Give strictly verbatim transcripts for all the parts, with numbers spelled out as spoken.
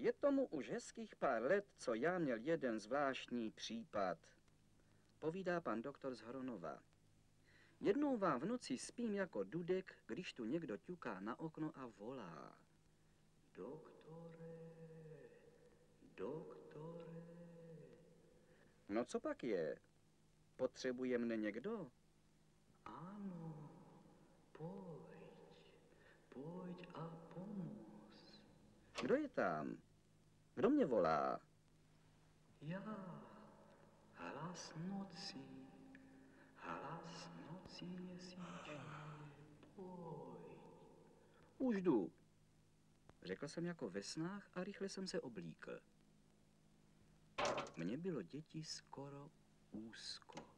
Je tomu už hezkých pár let, co já měl jeden zvláštní případ. Povídá pan doktor z Hronova. Jednou vám v noci spím jako dudek, když tu někdo ťuká na okno a volá. Doktore, doktore. No co pak je? Potřebuje mne někdo? Ano, pojď, pojď a pomoz. Kdo je tam? Kdo mě volá? Já, hlas noci, hlas noci měsíčný, pojď. Už jdu, řekl jsem jako ve snách a rychle jsem se oblíkl. Mně bylo děti skoro úzko.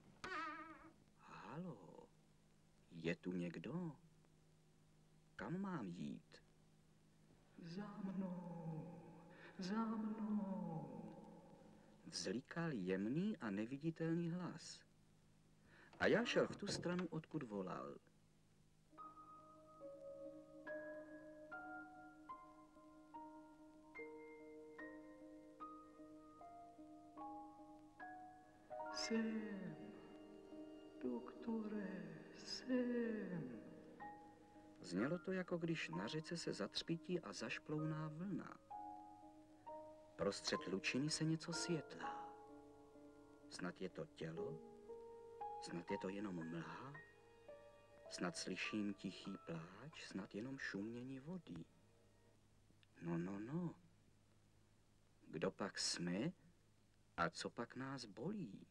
Halo, je tu někdo? Kam mám jít? Za mnou, za mnou. Vzlikal jemný a neviditelný hlas. A já šel v tu stranu, odkud volal. Jsem, doktore, jsem. Znělo to, jako když na řece se zatřpítí a zašplouná vlna. Prostřed lučiny se něco světlá. Snad je to tělo? Snad je to jenom mlha? Snad slyším tichý pláč? Snad jenom šumění vody? No, no, no. Kdo pak jsme? A co pak nás bolí?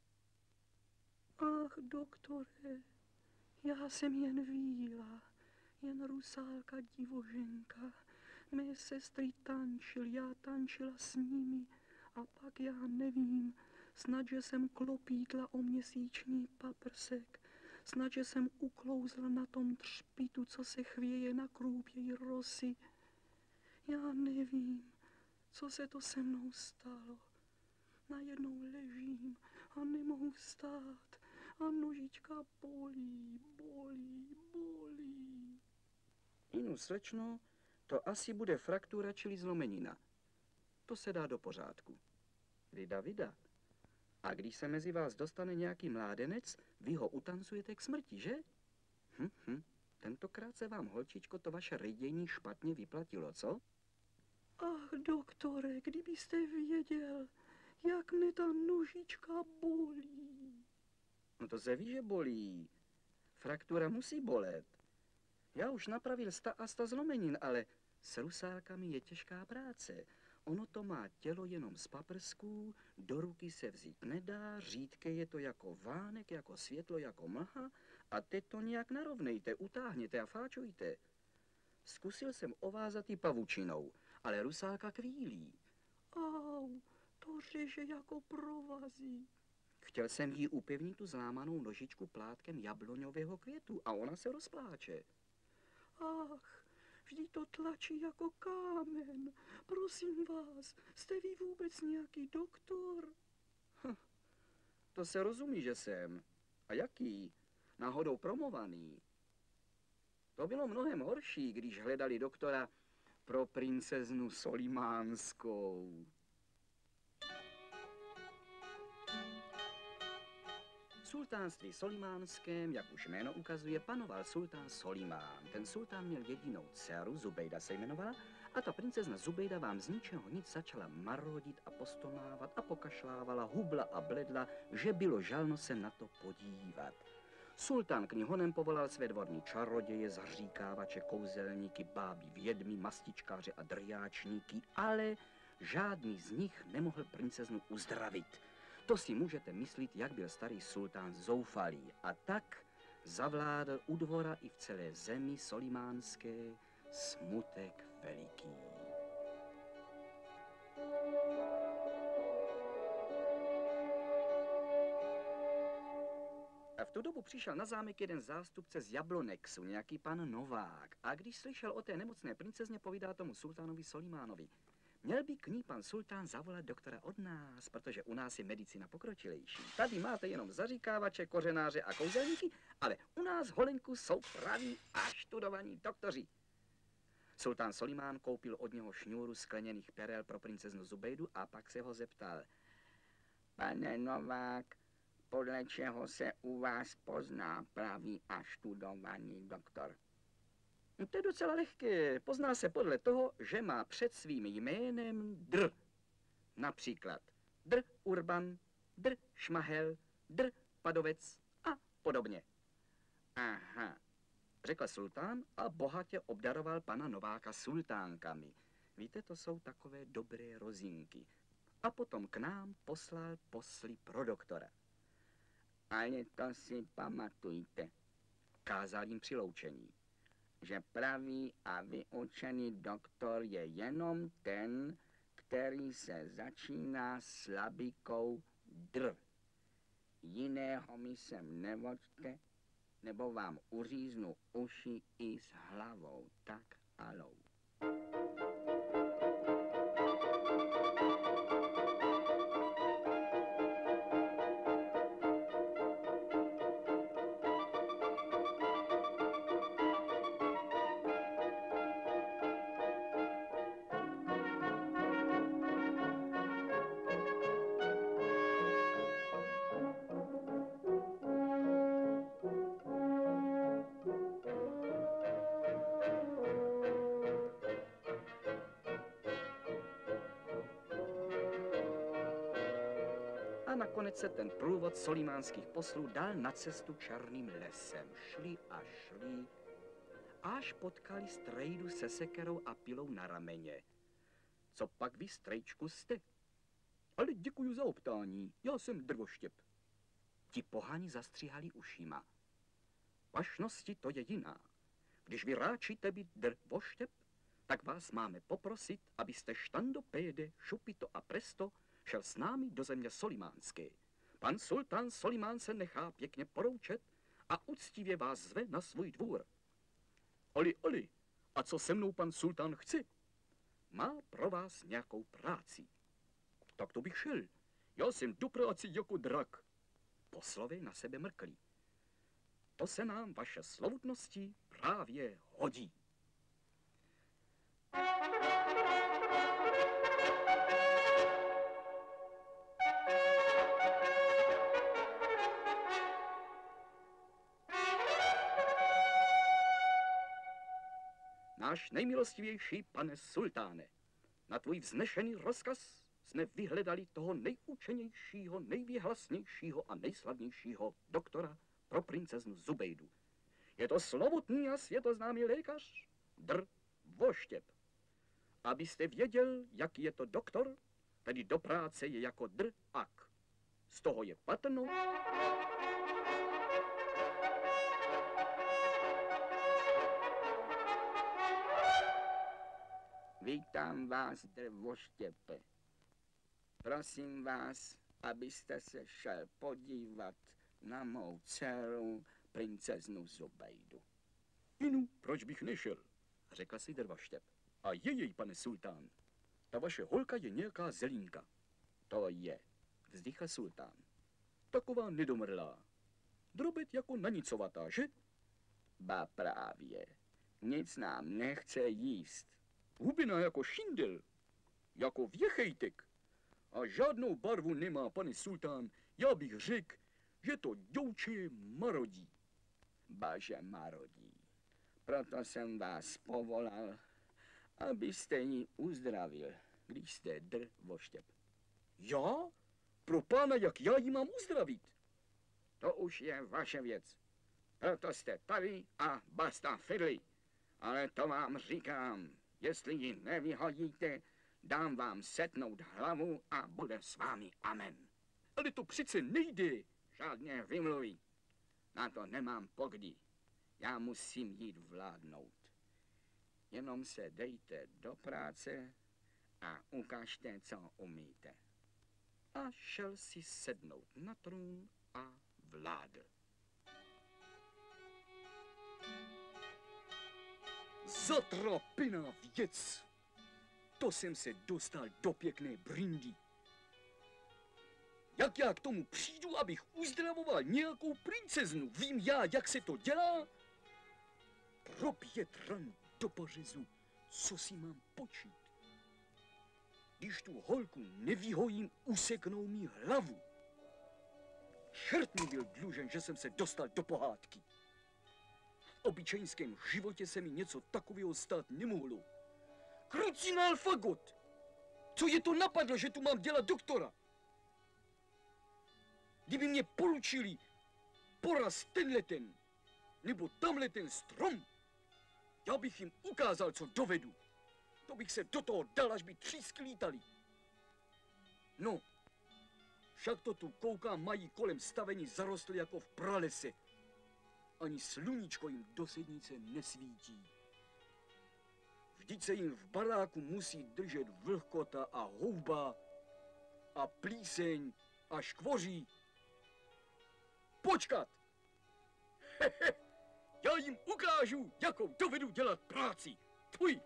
Ach, doktore, já jsem jen víla, jen rusálka divoženka. Mé sestry tančily, já tančila s nimi a pak já nevím, snad, že jsem klopítla o měsíční paprsek, snad, že jsem uklouzla na tom třpitu, co se chvěje na krůpěji rosy. Já nevím, co se to se mnou stalo. Najednou ležím a nemohu vstát a nožička bolí, bolí, bolí. Inu, slečno, to asi bude fraktura, čili zlomenina. To se dá do pořádku. Vida, vida. A když se mezi vás dostane nějaký mládenec, vy ho utancujete k smrti, že? Hm, hm. Tentokrát se vám, holčičko, to vaše rydění špatně vyplatilo, co? Ach, doktore, kdybyste věděl, jak mne ta nožička bolí. No to se ví, že bolí. Fraktura musí bolet. Já už napravil sta a sta zlomenin, ale s rusálkami je těžká práce. Ono to má tělo jenom z paprsků, do ruky se vzít nedá, řídké je to jako vánek, jako světlo, jako mlha a teď to nějak narovnejte, utáhněte a fáčujte. Zkusil jsem ovázat ji pavučinou, ale rusálka kvílí. Au, to řeže jako provazy. Chtěl jsem jí upevnit tu zlámanou nožičku plátkem jabloňového květu a ona se rozpláče. Ach, vždyť to tlačí jako kámen. Prosím vás, jste vy vůbec nějaký doktor? Hm, to se rozumí, že jsem. A jaký? Náhodou promovaný. To bylo mnohem horší, když hledali doktora pro princeznu Solimánskou. V sultánství Solimánském, jak už jméno ukazuje, panoval sultán Solimán. Ten sultán měl jedinou dceru, Zubejda se jmenovala, a ta princezna Zubejda vám z ničeho nic začala marodit a postomávat a pokašlávala, hubla a bledla, že bylo žalno se na to podívat. Sultán k ní honem povolal své dvorní čaroděje, zaříkávače, kouzelníky, bábí, vědmy, mastičkáře a drjáčníky, ale žádný z nich nemohl princeznu uzdravit. To si můžete myslit, jak byl starý sultán zoufalý. A tak zavládl u dvora i v celé zemi solimánské smutek veliký. A v tu dobu přišel na zámek jeden zástupce z Jablonexu, nějaký pan Novák. A když slyšel o té nemocné princezně, povídá tomu sultánovi Solimánovi: měl by k ní pan sultán zavolat doktora od nás, protože u nás je medicína pokročilejší. Tady máte jenom zaříkávače, kořenáře a kouzelníky, ale u nás, Holenku, jsou praví a študovaní doktoři. Sultán Solimán koupil od něho šňůru skleněných perel pro princeznu Zubejdu a pak se ho zeptal. Pane Novák, podle čeho se u vás pozná pravý a študovaný doktor? No, to je docela lehké. Pozná se podle toho, že má před svým jménem dr. Například dr. Urban, dr. Šmahel, dr. Padovec a podobně. Aha, řekl sultán a bohatě obdaroval pana Nováka sultánkami. Víte, to jsou takové dobré rozinky. A potom k nám poslal posly pro doktora. Ale to si pamatujte, kázal jim při loučení, že pravý a vyučený doktor je jenom ten, který se začíná slabikou dr. Jiného mi sem nevoďte, nebo vám uříznu uši i s hlavou, tak alou. A nakonec se ten průvod solimánských poslů dal na cestu černým lesem. Šli a šli, až potkali strejdu se sekerou a pilou na rameně. Co pak vy, strejčku, jste? Ale děkuju za optání, já jsem drvoštěp. Ti pohani zastříhali ušima. Vašnosti to je jiná. Když vy ráčíte být drvoštěp, tak vás máme poprosit, abyste štando péde, šupito a presto šel s námi do země solimánské. Pan sultán Solimán se nechá pěkně poroučet a uctivě vás zve na svůj dvůr. Oli, oli, a co se mnou pan sultán chce? Má pro vás nějakou práci. Tak to bych šel. Já jsem do práci jako drak. Poslové na sebe mrkli. To se nám, vaše slovutnosti, právě hodí. Náš nejmilostivější pane sultáne, na tvůj vznešený rozkaz jsme vyhledali toho nejúčenějšího, nejvěhlasnějšího a nejslavnějšího doktora pro princeznu Zubejdu. Je to slovutný a světoznámý lékař, dr. Voštěp. Abyste věděl, jaký je to doktor, tedy do práce je jako dr. ak. Z toho je patrno, vítám vás, drvoštěpe. Prosím vás, abyste se šel podívat na mou dceru, princeznu Zubejdu. Inu, proč bych nešel, řekl si drvoštěp. A je jej, pane sultán. Ta vaše holka je nějaká zelínka. To je, vzdychl sultán. Taková nedomrlá. Drobet jako nanicovatá, že? Ba právě. Nic nám nechce jíst. Hubina jako šindel, jako věchejtek. A žádnou barvu nemá, pane sultán. Já bych řekl, že to děvče marodí. Baže marodí. Proto jsem vás povolal, abyste ji uzdravil, když jste drvoštěp. Já? Pro pána, jak já ji mám uzdravit? To už je vaše věc. Proto jste tady a basta fidli. Ale to vám říkám, jestli ji nevyhodíte, dám vám setnout hlavu a bude s vámi amen. Ale to přece nejde. Žádné vymluví. Na to nemám pokdy. Já musím jít vládnout. Jenom se dejte do práce a ukažte, co umíte. A šel si sednout na trůn a vládl. Zatrapená věc! To jsem se dostal do pěkné brindy. Jak já k tomu přijdu, abych uzdravoval nějakou princeznu? Vím já, jak se to dělá? Propět ran do pořezu, co si mám počít? Když tu holku nevyhojím, useknou mi hlavu. Čert mi byl dlužen, že jsem se dostal do pohádky. V obyčejnském životě se mi něco takového stát nemohlo. Krucinál fagot! Co je to napadlo, že tu mám dělat doktora? Kdyby mě poručili poraz tenhle ten, nebo tamhle ten strom, já bych jim ukázal, co dovedu. To bych se do toho dal, až by třísky lítali. No, však to tu koukám, mají kolem stavení zarostly jako v pralese. Ani sluníčko jim do sednice nesvítí. Vždyť se jim v baráku musí držet vlhkota a houba a plíseň a škvoří. Počkat! Hehe, já jim ukážu, jakou dovedu dělat práci. Tvůj!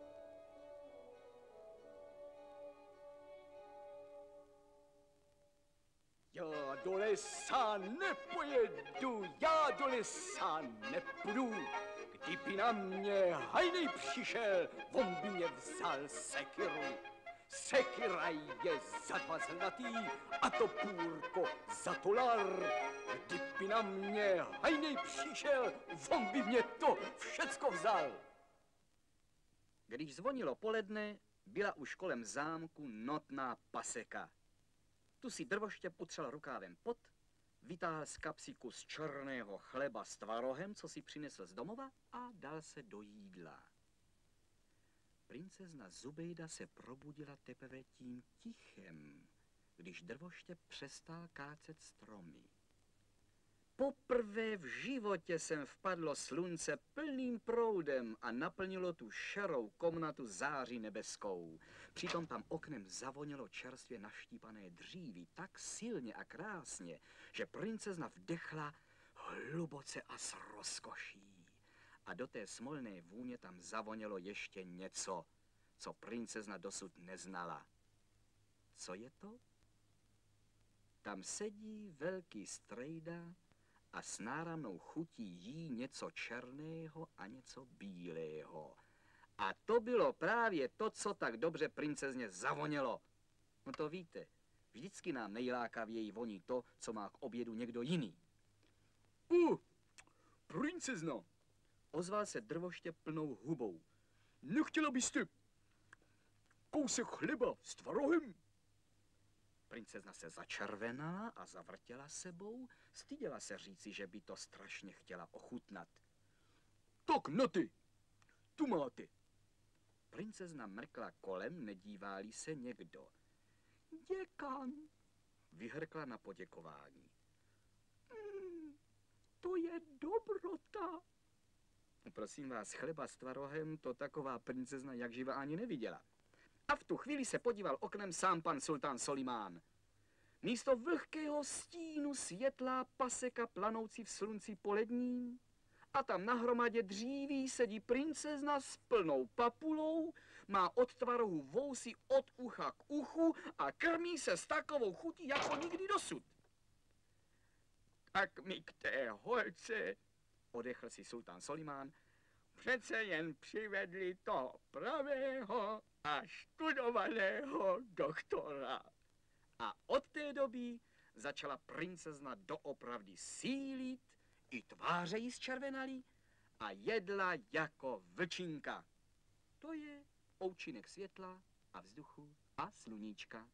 Já do lesa nepojedu, já do lesa nepůjdu. Kdyby na mě hajnej přišel, on by mě vzal sekiru. Sekira je za dva zlatý a to půrko za tolar. Kdyby na mě hajnej přišel, on by mě to všecko vzal. Když zvonilo poledne, byla už kolem zámku notná paseka. Tu si drvoště potřel rukávem pot, vytáhl z kapsy kus černého chleba s tvarohem, co si přinesl z domova, a dal se do jídla. Princezna Zubejda se probudila teprve tím tichem, když drvoště přestal kácet stromy. Poprvé v životě jsem vpadlo slunce plným proudem a naplnilo tu šerou komnatu září nebeskou. Přitom tam oknem zavonilo čerstvě naštípané dříví tak silně a krásně, že princezna vdechla hluboce a s rozkoší. A do té smolné vůně tam zavonilo ještě něco, co princezna dosud neznala. Co je to? Tam sedí velký strejda a s náramnou chutí jí něco černého a něco bílého. A to bylo právě to, co tak dobře princezně zavonělo. No to víte, vždycky nám nejlákavěji voní to, co má k obědu někdo jiný. Uh, princezno, Ozval se drvoště plnou hubou. Nechtěla byste kousek chleba s tvarohem? Princezna se začervenala a zavrtěla sebou, styděla se říci, že by to strašně chtěla ochutnat. Tak na ty, tu máte. Princezna mrkla kolem, nedívá-li se někdo. Děkan, Vyhrkla na poděkování. mm, to je dobrota. Prosím vás, chleba s tvarohem to taková princezna jak živa ani neviděla. A v tu chvíli se podíval oknem sám pan sultán Solimán. Místo vlhkého stínu světlá paseka planoucí v slunci poledním a tam na hromadě dříví sedí princezna s plnou papulou, má od tvarohu vousy od ucha k uchu a krmí se s takovou chutí jako nikdy dosud. Tak mi k té holce, Odechl si sultán Solimán. přece jen přivedli toho pravého a studovaného doktora. A od té doby začala princezna doopravdy sílit, i tváře jí zčervenaly a jedla jako vlčinka. To je účinek světla a vzduchu a sluníčka.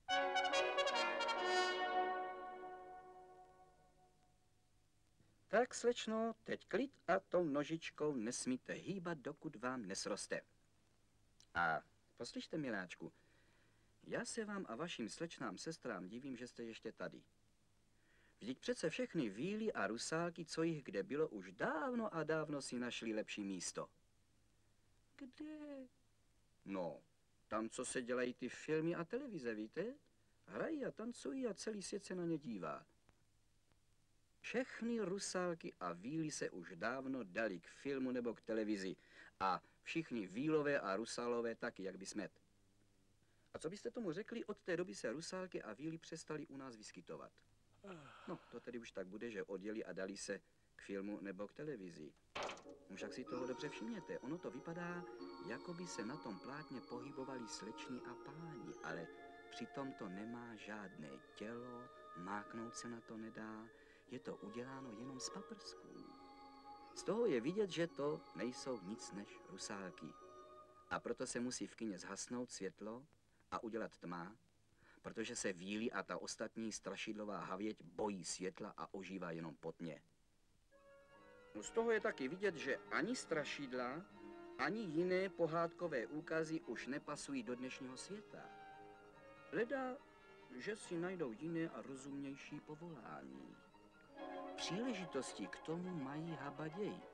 Tak, slečno, teď klid a tou nožičkou nesmíte hýbat, dokud vám nesroste. A poslyšte, miláčku, já se vám a vašim slečnám sestrám divím, že jste ještě tady. Vždyť přece všechny víly a rusálky, co jich kde bylo, už dávno a dávno si našli lepší místo. Kde? No, tam, co se dělají ty filmy a televize, víte? Hrají a tancují a celý svět se na ně dívá. Všechny rusálky a víly se už dávno dali k filmu nebo k televizi a všichni vílové a rusálové taky, jak by smet. A co byste tomu řekli, od té doby se rusálky a víly přestali u nás vyskytovat. No, to tedy už tak bude, že odjeli a dali se k filmu nebo k televizi. Však si toho dobře všimněte, ono to vypadá, jako by se na tom plátně pohybovali sleční a páni, ale přitom to nemá žádné tělo, máknout se na to nedá, je to uděláno jenom z paprsků. Z toho je vidět, že to nejsou nic než rusálky. A proto se musí v kině zhasnout světlo a udělat tma, protože se víly a ta ostatní strašidlová havěť bojí světla a ožívá jenom potně. No z toho je taky vidět, že ani strašidla, ani jiné pohádkové úkazy už nepasují do dnešního světa. Leda, že si najdou jiné a rozumnější povolání. Příležitosti k tomu mají habaděj.